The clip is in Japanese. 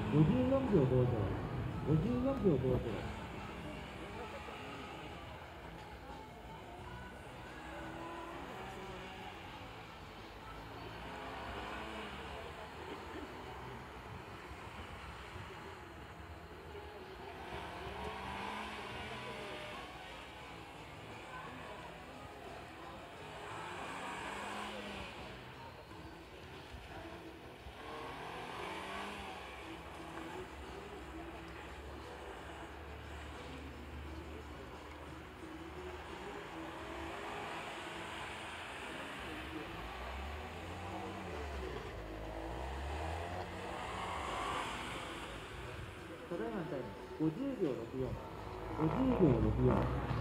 54秒50。54秒50。ただいまのタイム50秒64。50秒64。